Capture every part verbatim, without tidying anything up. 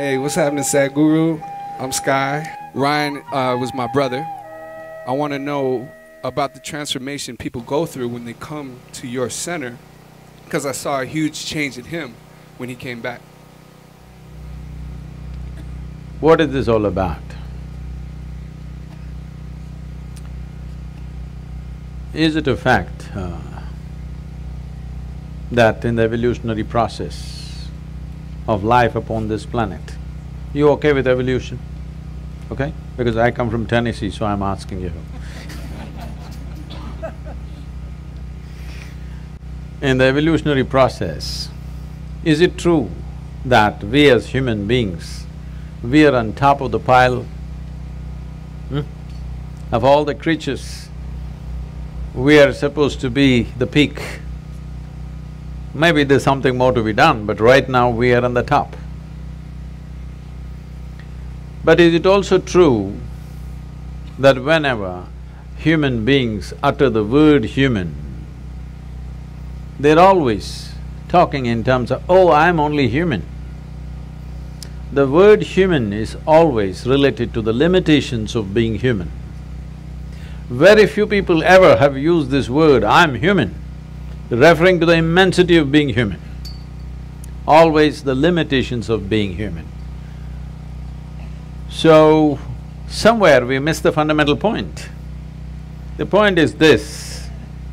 Hey, what's happening, Sadhguru? I'm Sky. Ryan uh, was my brother. I want to know about the transformation people go through when they come to your center, because I saw a huge change in him when he came back. What is this all about? Is it a fact uh, that in the evolutionary process of life upon this planet, you okay with evolution? Okay? Because I come from Tennessee, so I'm asking you. In the evolutionary process, is it true that we as human beings, we are on top of the pile hmm? of all the creatures? We are supposed to be the peak. Maybe there's something more to be done, but right now we are on the top. But is it also true that whenever human beings utter the word human, they're always talking in terms of, oh, I'm only human. The word human is always related to the limitations of being human. Very few people ever have used this word, I'm human, referring to the immensity of being human. Always the limitations of being human. So, somewhere we miss the fundamental point. The point is this: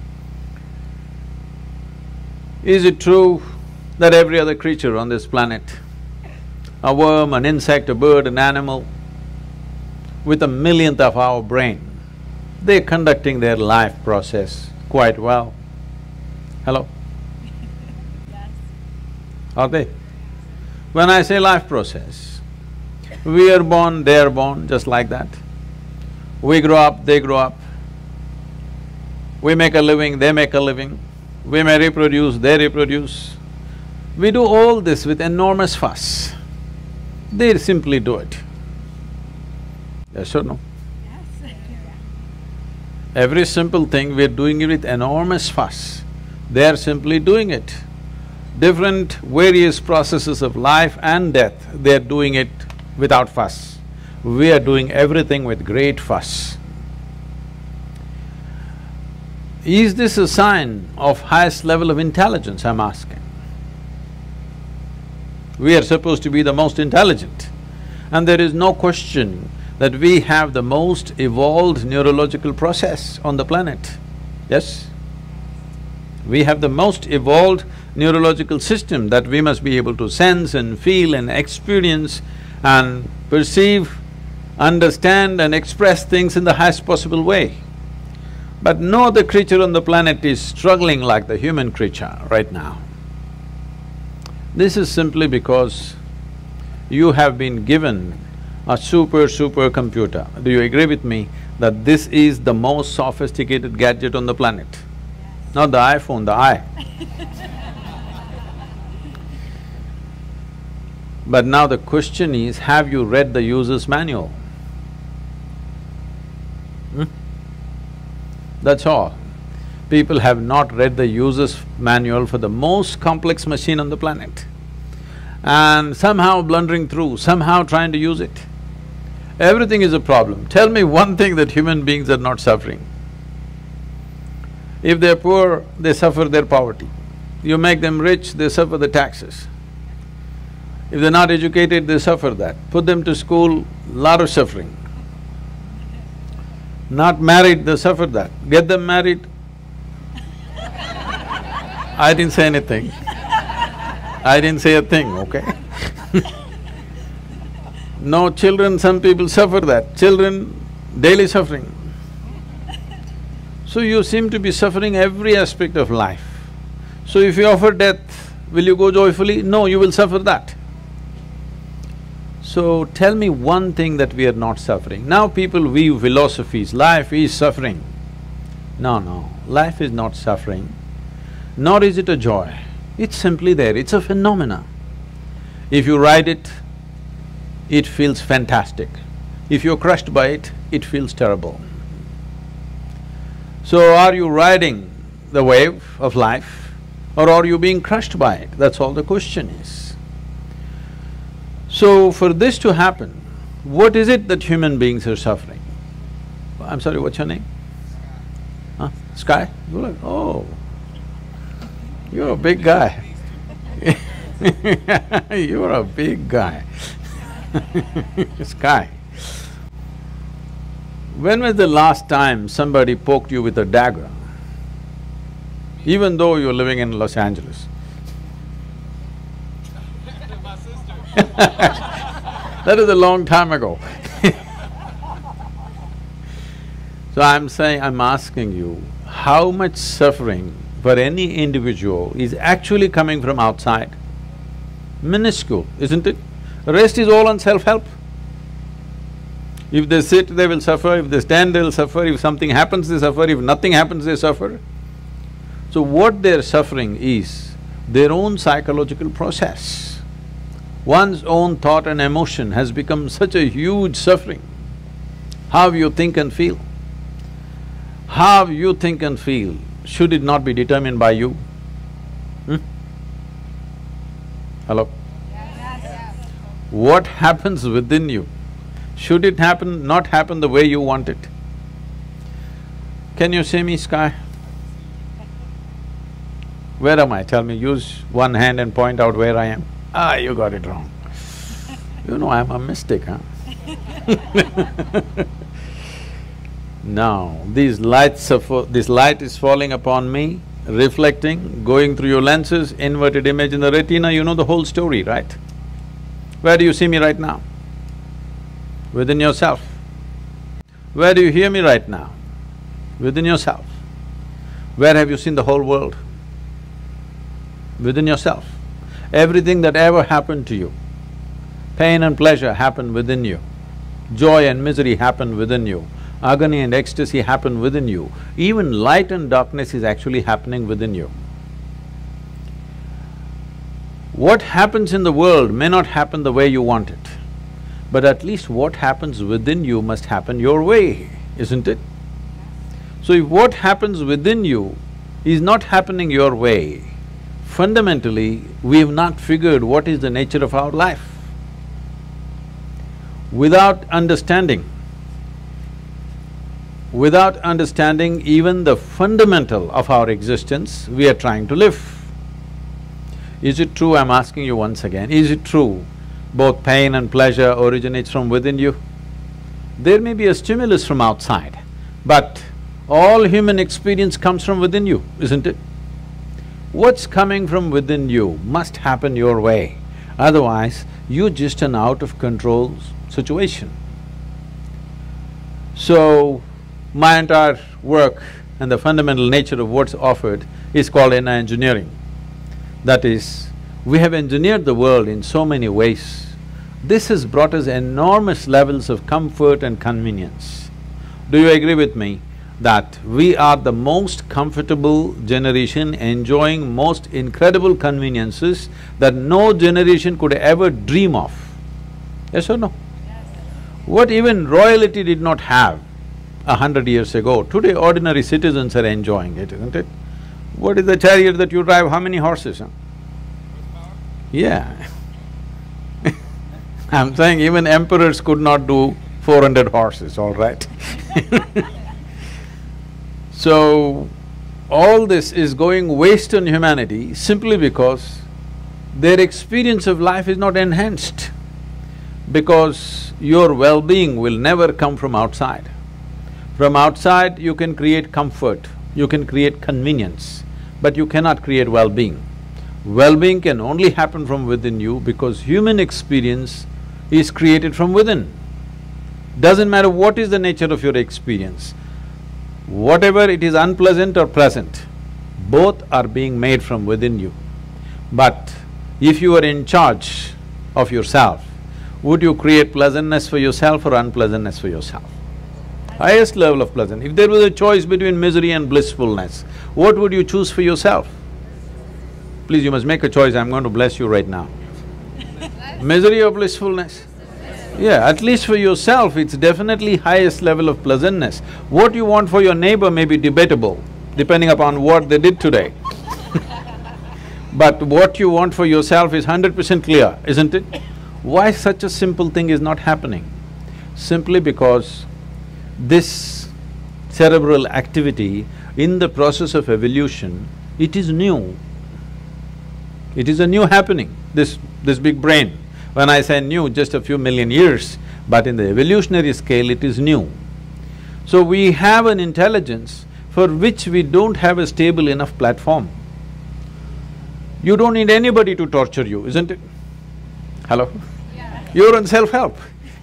is it true that every other creature on this planet, a worm, an insect, a bird, an animal, with a millionth of our brain, they're conducting their life process quite well? Hello? Yes. Are they? When I say life process, we are born, they are born, just like that. We grow up, they grow up. We make a living, they make a living. We may reproduce, they reproduce. We do all this with enormous fuss. They simply do it. Yes or no? Yes. Every simple thing, we're doing it with enormous fuss. They're simply doing it. Different various processes of life and death, they're doing it without fuss. We are doing everything with great fuss. Is this a sign of highest level of intelligence, I'm asking? We are supposed to be the most intelligent, and there is no question that we have the most evolved neurological process on the planet, yes? We have the most evolved neurological system that we must be able to sense and feel and experience and perceive, understand and express things in the highest possible way. But no other creature on the planet is struggling like the human creature right now. This is simply because you have been given a super, super computer. Do you agree with me that this is the most sophisticated gadget on the planet? Yes. Not the iPhone, the eye. But now the question is, have you read the user's manual? Hmm? That's all. People have not read the user's manual for the most complex machine on the planet and somehow blundering through, somehow trying to use it. Everything is a problem. Tell me one thing that human beings are not suffering. If they're poor, they suffer their poverty. You make them rich, they suffer the taxes. If they're not educated, they suffer that. Put them to school, lot of suffering. Not married, they suffer that. Get them married. I didn't say anything. I didn't say a thing, okay? No children, some people suffer that. Children, daily suffering. So you seem to be suffering every aspect of life. So if you offer death, will you go joyfully? No, you will suffer that. So tell me one thing that we are not suffering. Now people weave philosophies, life is suffering. No, no, life is not suffering, nor is it a joy. It's simply there, it's a phenomena. If you ride it, it feels fantastic. If you're crushed by it, it feels terrible. So are you riding the wave of life or are you being crushed by it? That's all the question is. So for this to happen, what is it that human beings are suffering? I'm sorry, what's your name? Huh? Sky? You're like, oh, you're a big guy. You're a big guy. Sky. When was the last time somebody poked you with a dagger? Even though you're living in Los Angeles. That is a long time ago. So I'm saying, I'm asking you, how much suffering for any individual is actually coming from outside? Minuscule, isn't it? The rest is all on self-help. If they sit, they will suffer, if they stand, they will suffer, if something happens, they suffer, if nothing happens, they suffer. So what they're suffering is their own psychological process. One's own thought and emotion has become such a huge suffering. How you think and feel. How you think and feel, should it not be determined by you? Hmm? Hello? Yes. What happens within you? Should it happen, not happen the way you want it? Can you see me, Sky? Where am I? Tell me, use one hand and point out where I am. Ah, you got it wrong. You know I'm a mystic, huh? Now, these lights of… this light is falling upon me, reflecting, going through your lenses, inverted image in the retina, you know the whole story, right? Where do you see me right now? Within yourself. Where do you hear me right now? Within yourself. Where have you seen the whole world? Within yourself. Everything that ever happened to you, pain and pleasure happened within you, joy and misery happened within you, agony and ecstasy happen within you, even light and darkness is actually happening within you. What happens in the world may not happen the way you want it, but at least what happens within you must happen your way, isn't it? So if what happens within you is not happening your way, fundamentally, we have not figured what is the nature of our life. Without understanding, without understanding even the fundamental of our existence, we are trying to live. Is it true, I'm asking you once again, is it true both pain and pleasure originates from within you? There may be a stimulus from outside, but all human experience comes from within you, isn't it? What's coming from within you must happen your way, otherwise you're just an out-of-control situation. So, my entire work and the fundamental nature of what's offered is called inner engineering. That is, we have engineered the world in so many ways. This has brought us enormous levels of comfort and convenience. Do you agree with me that we are the most comfortable generation enjoying most incredible conveniences that no generation could ever dream of? Yes or no? Yes. What even royalty did not have a hundred years ago, today ordinary citizens are enjoying it, isn't it? What is the chariot that you drive? How many horses, huh? Yeah. I'm saying even emperors could not do four hundred horses, all right? So, all this is going waste on humanity simply because their experience of life is not enhanced. Because your well-being will never come from outside. From outside, you can create comfort, you can create convenience, but you cannot create well-being. Well-being can only happen from within you because human experience is created from within. Doesn't matter what is the nature of your experience, whatever it is unpleasant or pleasant, both are being made from within you. But if you are in charge of yourself, would you create pleasantness for yourself or unpleasantness for yourself? Highest level of pleasant. If there was a choice between misery and blissfulness, what would you choose for yourself? Please, you must make a choice, I'm going to bless you right now. Misery or blissfulness? Yeah, at least for yourself, it's definitely highest level of pleasantness. What you want for your neighbor may be debatable, depending upon what they did today. But what you want for yourself is hundred percent clear, isn't it? Why such a simple thing is not happening? Simply because this cerebral activity in the process of evolution, it is new. It is a new happening, this… this big brain. When I say new, just a few million years, but in the evolutionary scale it is new. So we have an intelligence for which we don't have a stable enough platform. You don't need anybody to torture you, isn't it? Hello? Yeah. You're on self-help.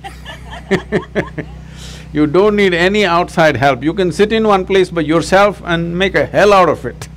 You don't need any outside help. You can sit in one place by yourself and make a hell out of it.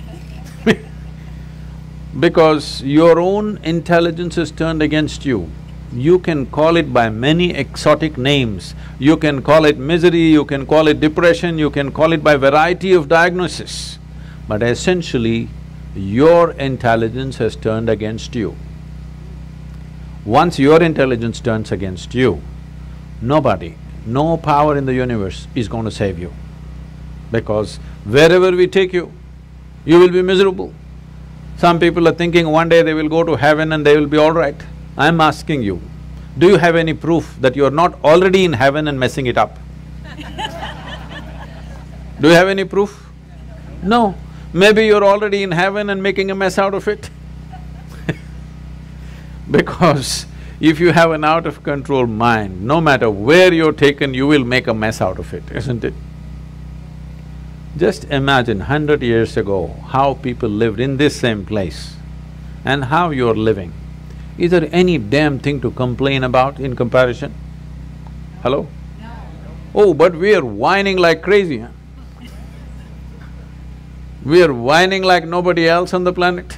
Because your own intelligence is turned against you. You can call it by many exotic names. You can call it misery, you can call it depression, you can call it by variety of diagnosis. But essentially, your intelligence has turned against you. Once your intelligence turns against you, nobody, no power in the universe is going to save you. Because wherever we take you, you will be miserable. Some people are thinking one day they will go to heaven and they will be all right. I'm asking you, do you have any proof that you are not already in heaven and messing it up? Do you have any proof? No. Maybe you're already in heaven and making a mess out of it. Because if you have an out-of-control mind, no matter where you're taken, you will make a mess out of it, isn't it? Just imagine hundred years ago how people lived in this same place and how you're living. Is there any damn thing to complain about in comparison? Hello? No. Oh, but we are whining like crazy, huh? We are whining like nobody else on the planet.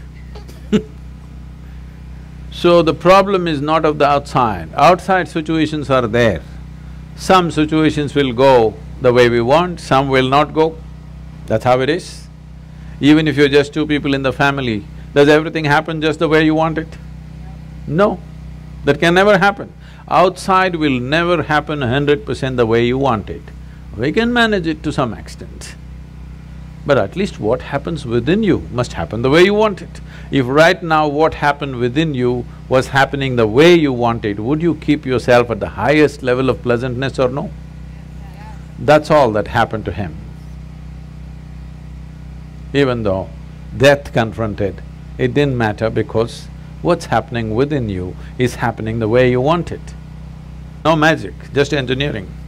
So the problem is not of the outside. Outside situations are there. Some situations will go the way we want, some will not go. That's how it is. Even if you're just two people in the family, does everything happen just the way you want it? No, that can never happen. Outside will never happen a hundred percent the way you want it. We can manage it to some extent. But at least what happens within you must happen the way you want it. If right now what happened within you was happening the way you want it, would you keep yourself at the highest level of pleasantness or no? That's all that happened to him. Even though death confronted, it didn't matter because what's happening within you is happening the way you want it. No magic, just engineering.